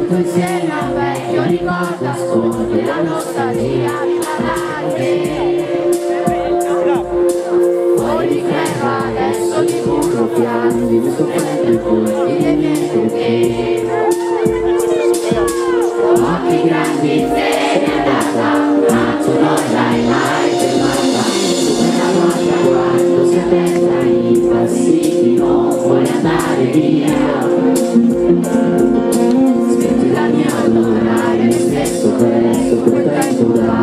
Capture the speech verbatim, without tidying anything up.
tutto insieme a un vecchio ricordo, ascolti la nostalgia di parlare. Poi di ferro adesso di burro piano, di questo freddo i colpi dei miei trucchi. Occhi grandi se n'è andata, ma tu non l'hai mai fermata. Quella volta quando si aperta impassiti non vuoi andare via. Smetti la mia allora, e stesso questo quel tempo da